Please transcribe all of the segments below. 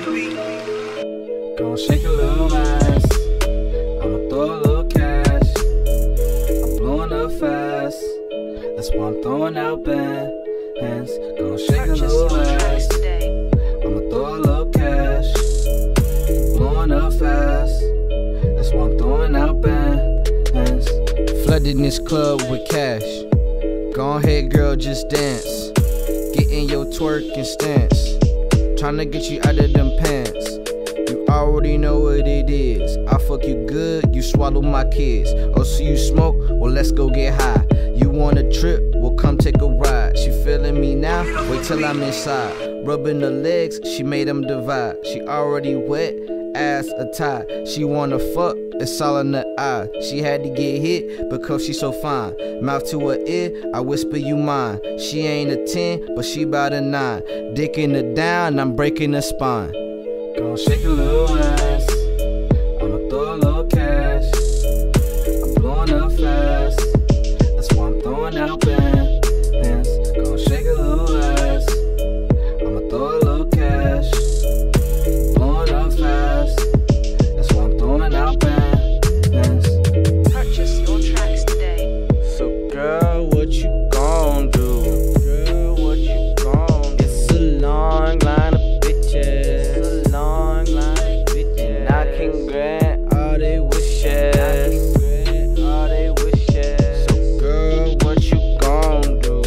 Gon' shake a little ass. I'ma throw a little cash. I'm blowing up fast. That's why I'm throwing out bands. Gon' shake a little ass. I'ma throw a little cash. Blowing up fast. That's why I'm throwing out bands. Flooded this club with cash. Go ahead, girl, just dance. Get in your twerking stance. Tryna get you out of them pants. You already know what it is. I fuck you good, you swallow my kids. Oh, so you smoke? Well, let's go get high. You want a trip? Well, come take a ride. She feeling me now? Wait till I'm inside. Rubbing her legs, she made them divide. She already wet, ass a tie. She wanna fuck, it's all in the eye. She had to get hit because she so fine. Mouth to her ear, I whisper you mine. She ain't a 10, but she bout a 9. Dicking her down, I'm breaking her spine. Gon' shake a little ass. I'ma throw a little cash. I'm blowing up fast. That's why I'm throwing out bands. Gon' shake a little ass. I'ma throw a little cash. Blowing up fast. That's why I'm throwing out bands. Purchase your tracks today. So girl, what you gon' do? Girl, what you gon' do? It's a long line of bitches. It's a long line of bitches. And I can grant all they wishes. All they wishes. So girl, what you gon' do?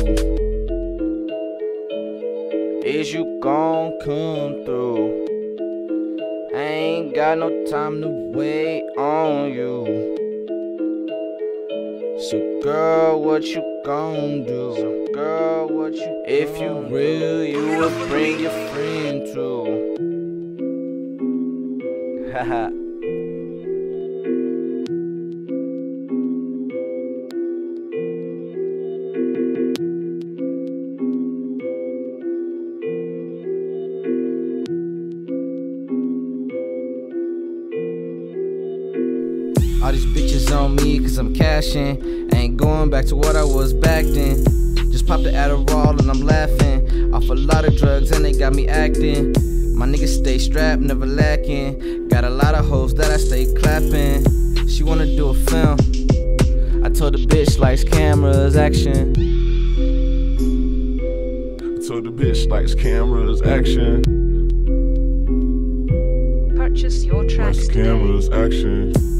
Is you gon' come through? I ain't got no time to wait on you. So girl, what you gon' do? So girl, what you if you real, you will bring your friend too. Haha. All these bitches on me cause I'm cashing. Ain't going back to what I was back then. Just popped the Adderall and I'm laughing. Off a lot of drugs and they got me acting. My niggas stay strapped, never lacking. Got a lot of hoes that I stay clapping. She wanna do a film. I told the bitch likes cameras, action. I told the bitch likes cameras, action. Purchase your tracks Likes today. cameras, action.